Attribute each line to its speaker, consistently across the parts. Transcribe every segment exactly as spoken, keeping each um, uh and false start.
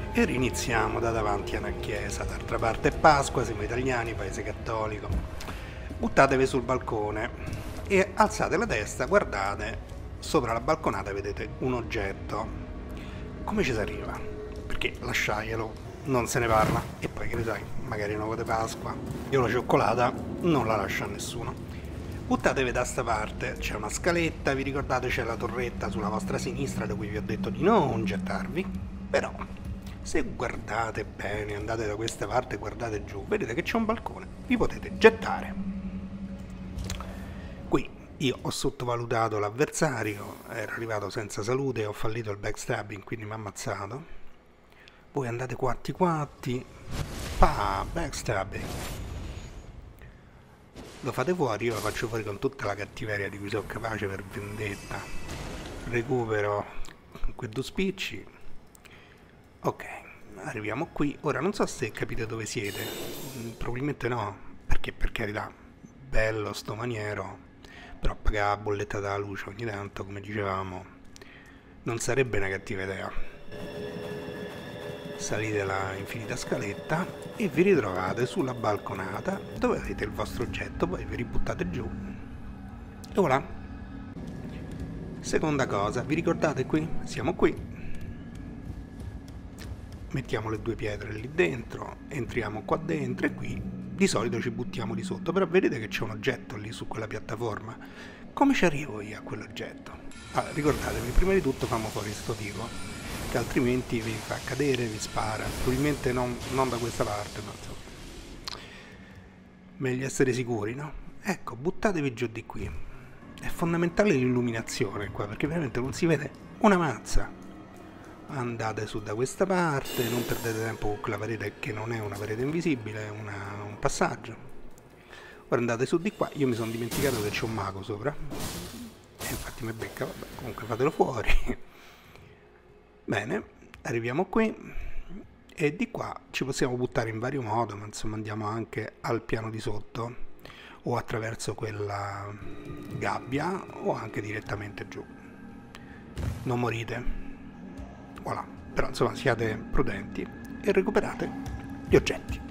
Speaker 1: E riniziamo da davanti a una chiesa. D'altra parte è Pasqua, siamo italiani, paese cattolico. Buttatevi sul balcone e alzate la testa, guardate, sopra la balconata vedete un oggetto. Come ci si arriva? Perché lasciaglielo, non se ne parla. E poi che ne sai, magari è un uovo di Pasqua. Io la cioccolata non la lascio a nessuno. Buttatevi da sta parte, c'è una scaletta, vi ricordate c'è la torretta sulla vostra sinistra da cui vi ho detto di non gettarvi? Però, se guardate bene, andate da questa parte e guardate giù, vedete che c'è un balcone, vi potete gettare. Qui io ho sottovalutato l'avversario, ero arrivato senza salute, ho fallito il backstabbing, quindi mi ha ammazzato. Voi andate quatti quatti, pa, backstabbing. Lo fate fuori, io lo faccio fuori con tutta la cattiveria di cui sono capace per vendetta. Recupero quei due spicci. Ok, arriviamo qui. Ora non so se capite dove siete, probabilmente no, perché per carità, bello sto maniero, però pagare la bolletta della luce ogni tanto, come dicevamo, non sarebbe una cattiva idea. Salite la infinita scaletta e vi ritrovate sulla balconata dove avete il vostro oggetto, poi vi ributtate giù e voilà. Seconda cosa, vi ricordate qui? Siamo qui, mettiamo le due pietre lì dentro, entriamo qua dentro e qui di solito ci buttiamo di sotto, però vedete che c'è un oggetto lì su quella piattaforma. Come ci arrivo io a quell'oggetto? Allora, ricordatevi, prima di tutto famo fuori sto tipo, che altrimenti vi fa cadere, vi spara, probabilmente non, non da questa parte, ma insomma, meglio essere sicuri, no? Ecco, buttatevi giù di qui. È fondamentale l'illuminazione qua, perché veramente non si vede una mazza. Andate su da questa parte, non perdete tempo con quella parete che non è una parete invisibile, è una, un passaggio. Ora andate su di qua, io mi sono dimenticato che c'è un mago sopra, e infatti mi becca, vabbè, comunque fatelo fuori. Bene, arriviamo qui e di qua ci possiamo buttare in vario modo, ma insomma andiamo anche al piano di sotto o attraverso quella gabbia o anche direttamente giù. Non morite, voilà, però insomma siate prudenti e recuperate gli oggetti.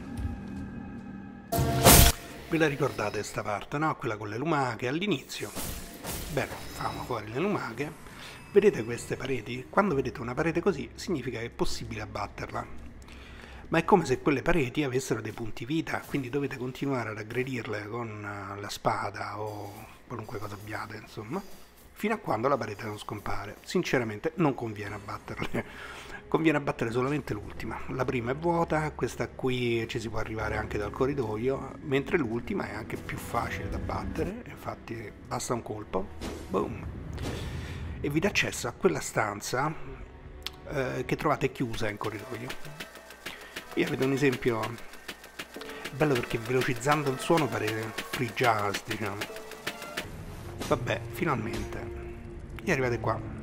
Speaker 1: Ve la ricordate sta parte, no? Quella con le lumache all'inizio. Bene, facciamo fuori le lumache. Vedete queste pareti? Quando vedete una parete così significa che è possibile abbatterla, ma è come se quelle pareti avessero dei punti vita, quindi dovete continuare ad aggredirle con la spada o qualunque cosa abbiate, insomma, fino a quando la parete non scompare. Sinceramente non conviene abbatterle, conviene abbattere solamente l'ultima. La prima è vuota, questa qui ci si può arrivare anche dal corridoio, mentre l'ultima è anche più facile da battere, infatti basta un colpo, boom, e vi dà accesso a quella stanza eh, che trovate chiusa in corridoio. Qui avete un esempio bello perché velocizzando il suono pare free jazz, diciamo. Vabbè, finalmente e arrivate qua.